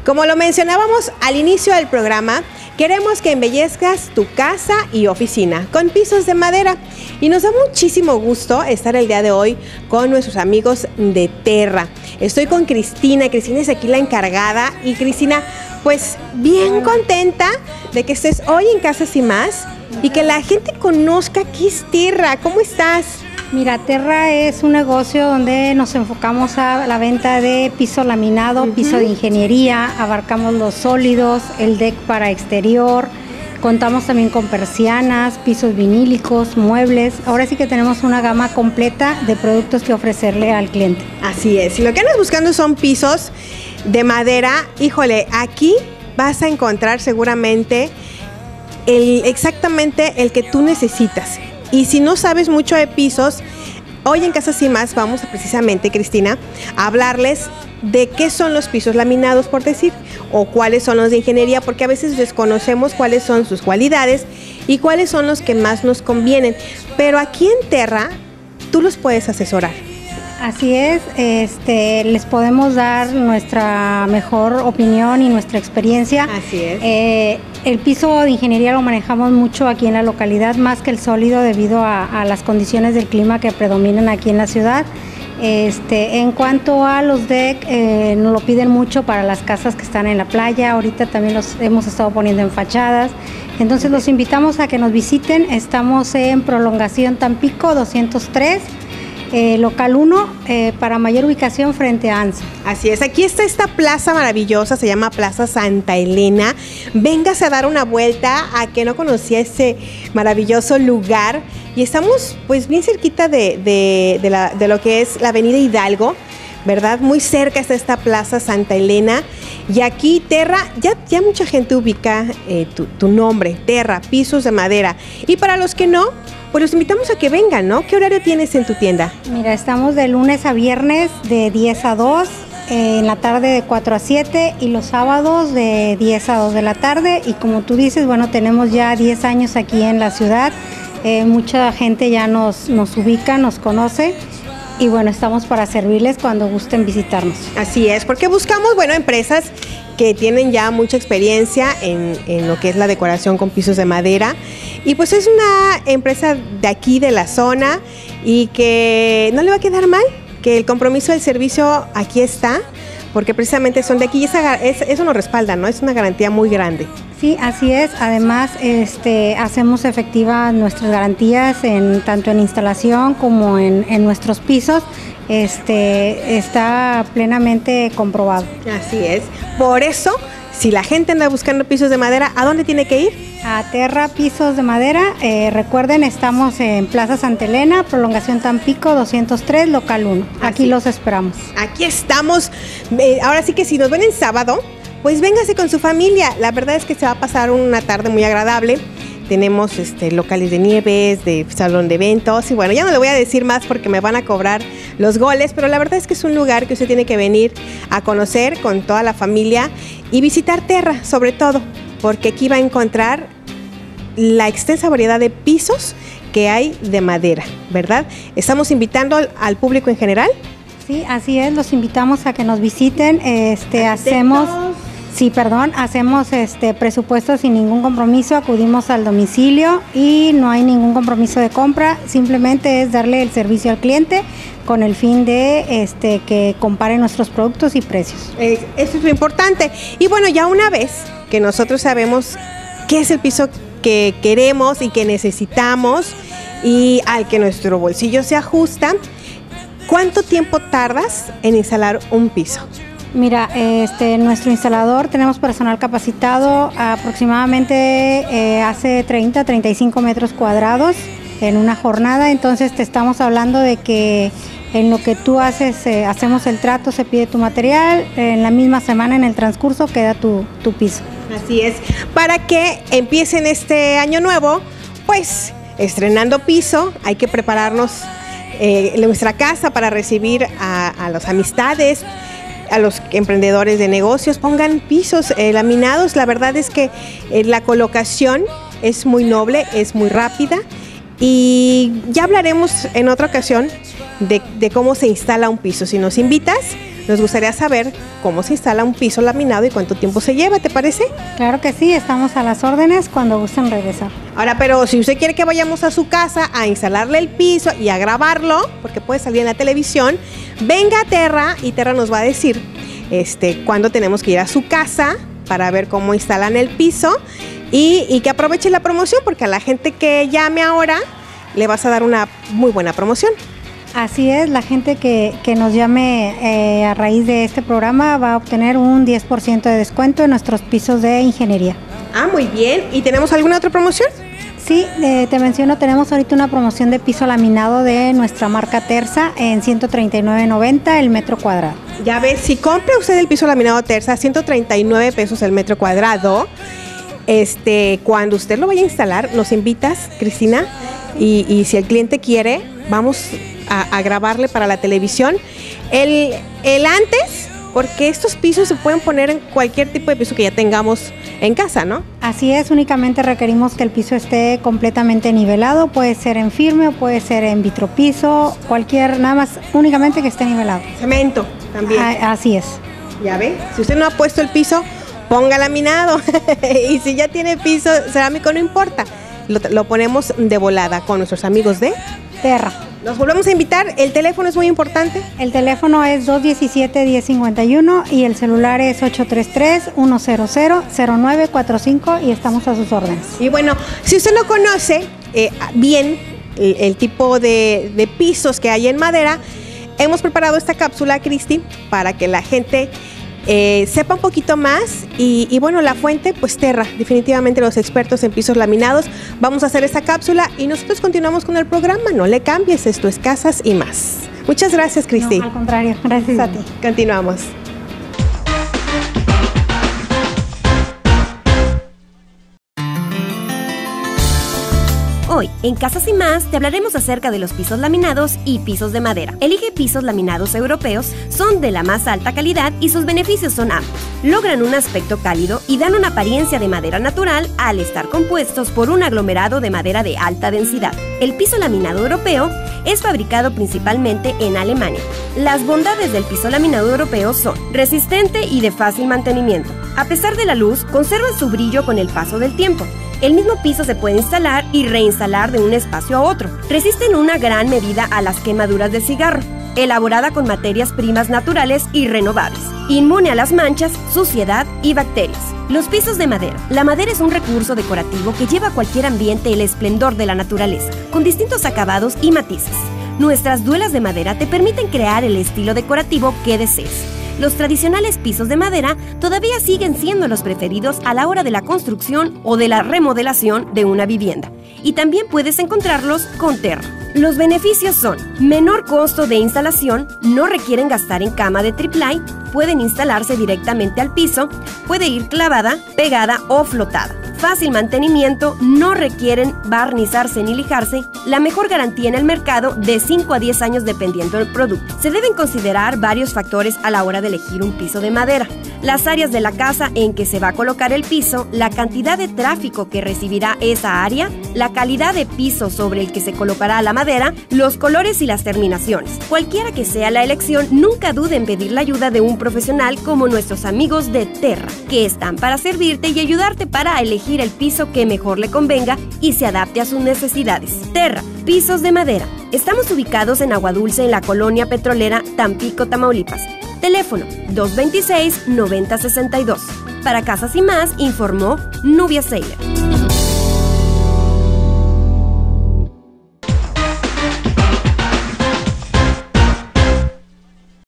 Como lo mencionábamos al inicio del programa, queremos que embellezcas tu casa y oficina con pisos de madera. Y nos da muchísimo gusto estar el día de hoy con nuestros amigos de Terra. Estoy con Cristina. Cristina es aquí la encargada. Y Cristina, pues bien contenta de que estés hoy en Casas y Más y que la gente conozca qué es Terra. ¿Cómo estás? Mira, Terra es un negocio donde nos enfocamos a la venta de piso laminado, piso de ingeniería, abarcamos los sólidos, el deck para exterior, contamos también con persianas, pisos vinílicos, muebles. Ahora sí que tenemos una gama completa de productos que ofrecerle al cliente. Así es, si lo que andas buscando son pisos de madera, híjole, aquí vas a encontrar seguramente exactamente el que tú necesitas. Y si no sabes mucho de pisos, hoy en Casas y Más vamos precisamente, Cristina, a hablarles de qué son los pisos laminados, por decir, o cuáles son los de ingeniería, porque a veces desconocemos cuáles son sus cualidades y cuáles son los que más nos convienen. Pero aquí en Terra, tú los puedes asesorar. Así es, les podemos dar nuestra mejor opinión y nuestra experiencia. Así es. El piso de ingeniería lo manejamos mucho aquí en la localidad, más que el sólido debido a las condiciones del clima que predominan aquí en la ciudad. En cuanto a los deck, nos lo piden mucho para las casas que están en la playa. Ahorita también los hemos estado poniendo en fachadas. Entonces los invitamos a que nos visiten. Estamos en Prolongación Tampico 203. Local 1, para mayor ubicación frente a ANSA. Así es, aquí está esta plaza maravillosa, se llama Plaza Santa Elena. Véngase a dar una vuelta a que no conocía ese maravilloso lugar. Y estamos pues bien cerquita de lo que es la avenida Hidalgo, ¿verdad? Muy cerca está esta Plaza Santa Elena. Y aquí Terra, ya mucha gente ubica tu nombre, Terra, pisos de madera. Y para los que no, pues los invitamos a que vengan, ¿no? ¿Qué horario tienes en tu tienda? Mira, estamos de lunes a viernes de 10 a 2, en la tarde de 4 a 7 y los sábados de 10 a 2 de la tarde. Y como tú dices, bueno, tenemos ya 10 años aquí en la ciudad. Mucha gente ya nos ubica, nos conoce. Y bueno, estamos para servirles cuando gusten visitarnos. Así es, porque buscamos, bueno, empresas que tienen ya mucha experiencia en lo que es la decoración con pisos de madera. Y pues es una empresa de aquí, de la zona, y que no le va a quedar mal, que el compromiso del servicio aquí está, porque precisamente son de aquí y eso nos respalda, ¿no? Es una garantía muy grande. Sí, así es. Además, hacemos efectivas nuestras garantías tanto en instalación como en nuestros pisos. Está plenamente comprobado. Así es. Por eso, si la gente anda buscando pisos de madera, ¿a dónde tiene que ir? A Terra Pisos de Madera. Recuerden, estamos en Plaza Santa Elena, Prolongación Tampico 203, Local 1. Aquí los esperamos. Aquí estamos. Ahora sí que si nos ven en sábado, pues véngase con su familia. La verdad es que se va a pasar una tarde muy agradable. Tenemos locales de nieves, de salón de eventos y bueno, ya no le voy a decir más porque me van a cobrar los goles, pero la verdad es que es un lugar que usted tiene que venir a conocer con toda la familia y visitar Terra, sobre todo, porque aquí va a encontrar la extensa variedad de pisos que hay de madera, ¿verdad? Estamos invitando al público en general. Sí, así es, los invitamos a que nos visiten. Hacemos presupuestos sin ningún compromiso, acudimos al domicilio y no hay ningún compromiso de compra, simplemente es darle el servicio al cliente con el fin de que compare nuestros productos y precios. Eso es lo importante. Y bueno, ya una vez que nosotros sabemos qué es el piso que queremos y que necesitamos y al que nuestro bolsillo se ajusta, ¿cuánto tiempo tardas en instalar un piso? Mira, nuestro instalador, tenemos personal capacitado, aproximadamente hace 35 metros cuadrados en una jornada, entonces te estamos hablando de que en lo que tú haces, hacemos el trato, se pide tu material, en la misma semana, en el transcurso, queda tu piso. Así es, para que empiecen este año nuevo, pues estrenando piso, hay que prepararnos nuestra casa para recibir a las amistades, a los emprendedores de negocios. Pongan pisos laminados. La verdad es que la colocación es muy noble, es muy rápida y ya hablaremos en otra ocasión de cómo se instala un piso. Si nos invitas, nos gustaría saber cómo se instala un piso laminado y cuánto tiempo se lleva, ¿te parece? Claro que sí, estamos a las órdenes cuando gusten regresar. Ahora, pero si usted quiere que vayamos a su casa a instalarle el piso y a grabarlo, porque puede salir en la televisión, venga a Terra y Terra nos va a decir cuándo tenemos que ir a su casa para ver cómo instalan el piso y que aproveche la promoción, porque a la gente que llame ahora le vas a dar una muy buena promoción. Así es, la gente que nos llame a raíz de este programa va a obtener un 10% de descuento en nuestros pisos de ingeniería. Ah, muy bien. ¿Y tenemos alguna otra promoción? Sí, te menciono, tenemos ahorita una promoción de piso laminado de nuestra marca Terza en $139.90 el metro cuadrado. Ya ves, si compra usted el piso laminado Terza, 139 pesos el metro cuadrado, cuando usted lo vaya a instalar, nos invitas, Cristina, y si el cliente quiere, vamos a grabarle para la televisión el antes, porque estos pisos se pueden poner en cualquier tipo de piso que ya tengamos en casa, ¿no? Así es, únicamente requerimos que el piso esté completamente nivelado, puede ser en firme o puede ser en vitropiso, nada más, únicamente que esté nivelado. Cemento también. Así es. Ya ve, si usted no ha puesto el piso, ponga laminado. Y si ya tiene piso cerámico, no importa, lo ponemos de volada con nuestros amigos de Terra. Nos volvemos a invitar, el teléfono es muy importante. El teléfono es 217-1051 y el celular es 833-100-0945 y estamos a sus órdenes. Y bueno, si usted no conoce bien el tipo de pisos que hay en madera, hemos preparado esta cápsula, Cristi, para que la gente sepa un poquito más y bueno, la fuente, pues Terra, definitivamente los expertos en pisos laminados. Vamos a hacer esta cápsula y nosotros continuamos con el programa. No le cambies, esto es Casas y Más. Muchas gracias, Cristi. No, al contrario, gracias a ti. Continuamos. Hoy, en Casas y Más, te hablaremos acerca de los pisos laminados y pisos de madera. Elige pisos laminados europeos, son de la más alta calidad y sus beneficios son amplios. Logran un aspecto cálido y dan una apariencia de madera natural al estar compuestos por un aglomerado de madera de alta densidad. El piso laminado europeo es fabricado principalmente en Alemania. Las bondades del piso laminado europeo son resistente y de fácil mantenimiento. A pesar de la luz, conservan su brillo con el paso del tiempo. El mismo piso se puede instalar y reinstalar de un espacio a otro. Resiste en una gran medida a las quemaduras del cigarro. Elaborada con materias primas naturales y renovables. Inmune a las manchas, suciedad y bacterias. Los pisos de madera. La madera es un recurso decorativo que lleva a cualquier ambiente el esplendor de la naturaleza, con distintos acabados y matices. Nuestras duelas de madera te permiten crear el estilo decorativo que desees. Los tradicionales pisos de madera todavía siguen siendo los preferidos a la hora de la construcción o de la remodelación de una vivienda. Y también puedes encontrarlos con Terra. Los beneficios son menor costo de instalación, no requieren gastar en cama de triplay, pueden instalarse directamente al piso, puede ir clavada, pegada o flotada. Fácil mantenimiento, no requieren barnizarse ni lijarse, la mejor garantía en el mercado de 5 a 10 años dependiendo del producto. Se deben considerar varios factores a la hora de elegir un piso de madera. Las áreas de la casa en que se va a colocar el piso, la cantidad de tráfico que recibirá esa área, la calidad de piso sobre el que se colocará la madera, los colores y las terminaciones. Cualquiera que sea la elección, nunca dude en pedir la ayuda de un profesional como nuestros amigos de Terra, que están para servirte y ayudarte para elegir el piso que mejor le convenga y se adapte a sus necesidades. Terra, pisos de madera. Estamos ubicados en Agua Dulce, en la colonia petrolera Tampico, Tamaulipas. Teléfono 226-9062. Para Casas y Más, informó Nubia Saylor.